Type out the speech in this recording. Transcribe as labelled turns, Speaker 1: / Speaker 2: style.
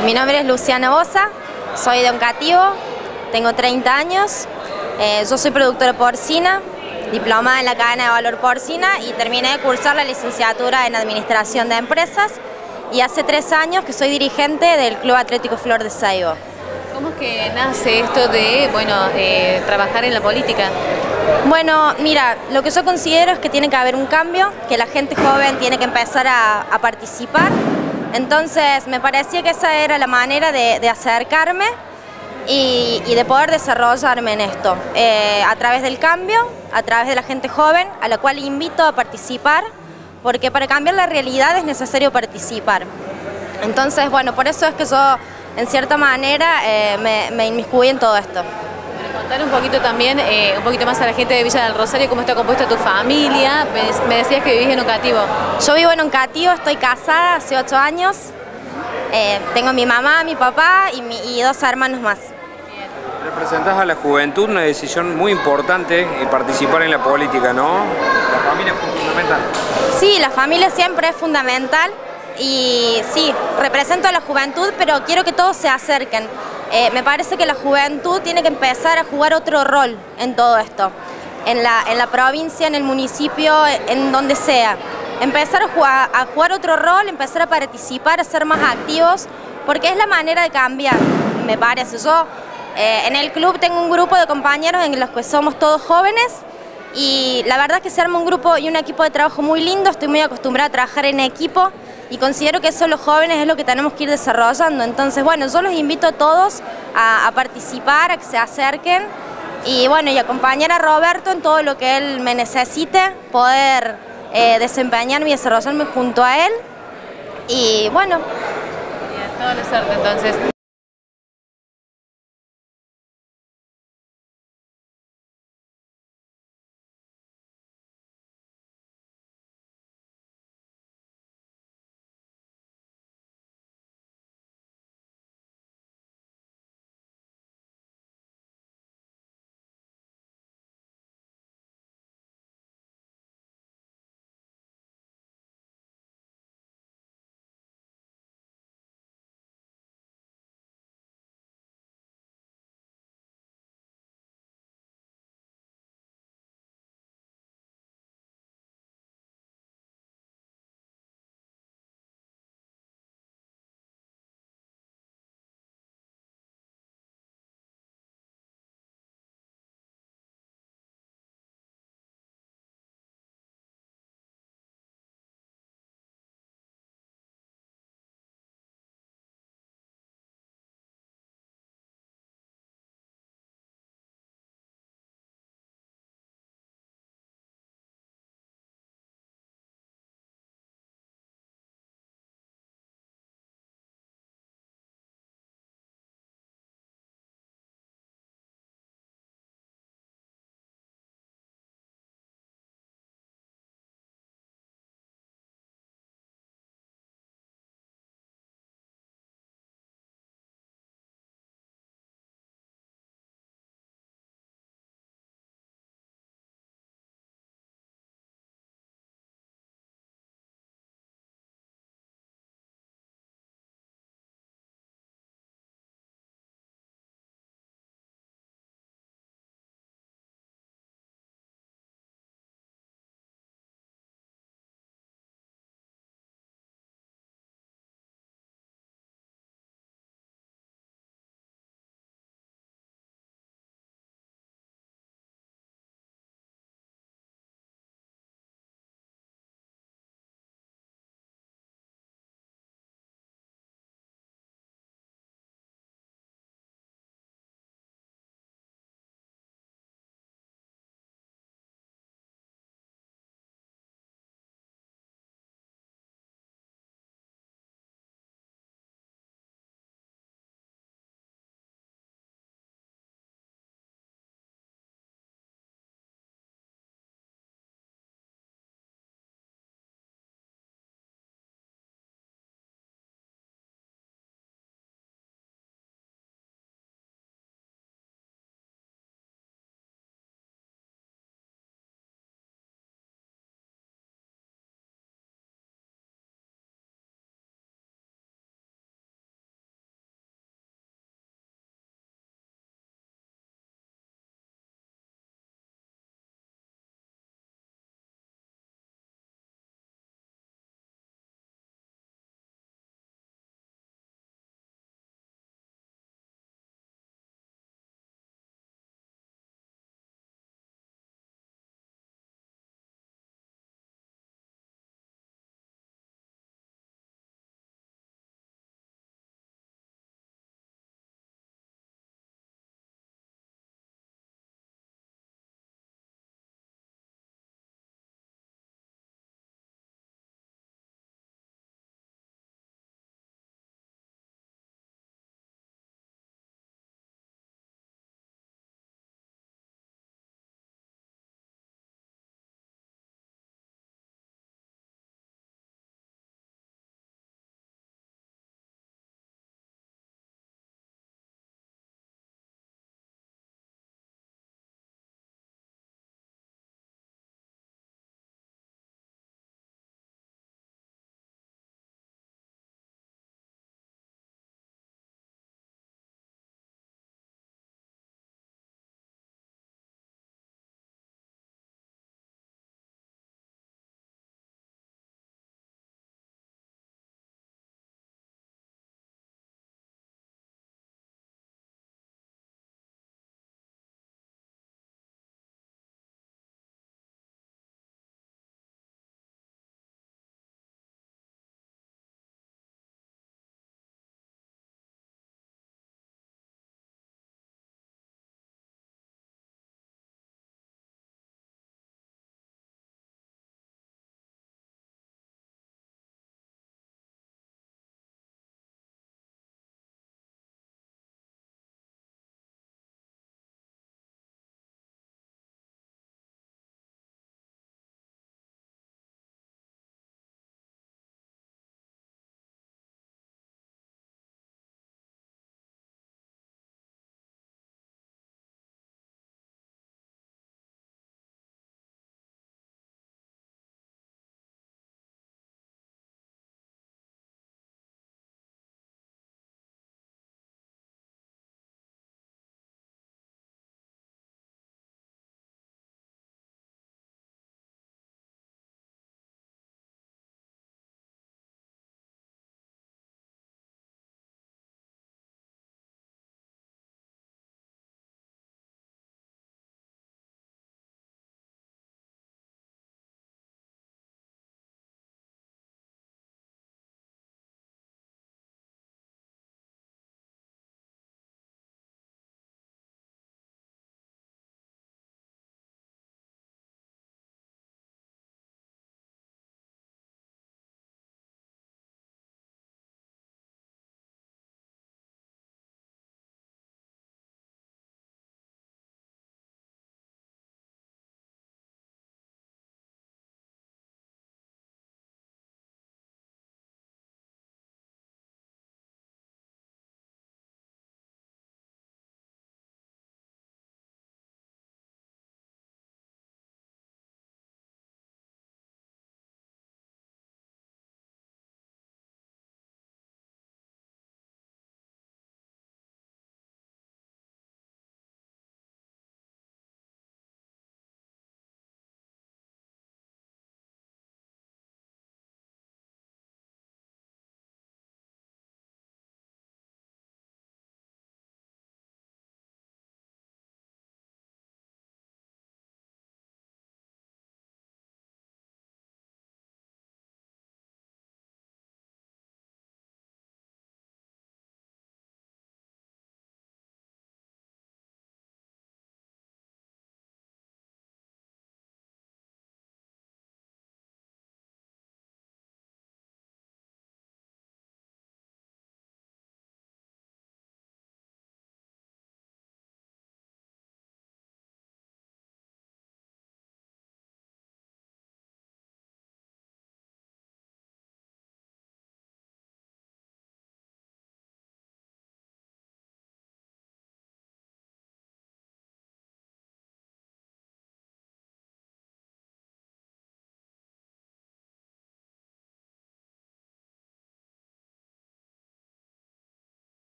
Speaker 1: Mi nombre es Luciana Bosa, soy de Oncativo, tengo 30 años, yo soy productora porcina, diplomada en la cadena de valor porcina y terminé de cursar la licenciatura en Administración de Empresas y hace 3 años que soy dirigente del Club Atlético Flor de Saibo.
Speaker 2: ¿Cómo es que nace esto de, trabajar en la política?
Speaker 1: Bueno, mira, lo que yo considero es que tiene que haber un cambio, que la gente joven tiene que empezar a participar. Entonces me parecía que esa era la manera de acercarme y de poder desarrollarme en esto, a través del cambio, a través de la gente joven, a la cual invito a participar, porque para cambiar la realidad es necesario participar. Entonces, bueno, por eso es que yo, en cierta manera, me inmiscuí en todo esto.
Speaker 2: Contar un poquito también, un poquito más a la gente de Villa del Rosario, cómo está compuesta tu familia. Me decías que vivís en Oncativo.
Speaker 1: Yo vivo en Oncativo, estoy casada hace 8 años. Tengo mi mamá, mi papá y 2 hermanos más.
Speaker 3: Representás a la juventud, una decisión muy importante participar en la política, ¿no? La familia es fundamental.
Speaker 1: Sí, la familia siempre es fundamental y sí, represento a la juventud, pero quiero que todos se acerquen. Me parece que la juventud tiene que empezar a jugar otro rol en todo esto, en la provincia, en el municipio, en donde sea. Empezar a jugar otro rol, empezar a participar, a ser más activos, porque es la manera de cambiar, me parece. Yo en el club tengo un grupo de compañeros en los que somos todos jóvenes y la verdad es que se arma un grupo y un equipo de trabajo muy lindo. Estoy muy acostumbrada a trabajar en equipo y considero que eso los jóvenes es lo que tenemos que ir desarrollando. Entonces, bueno, yo los invito a todos a participar, a que se acerquen y bueno, y acompañar a Roberto en todo lo que él me necesite, poder desempeñarme y desarrollarme junto a él y bueno.
Speaker 2: Toda la suerte entonces.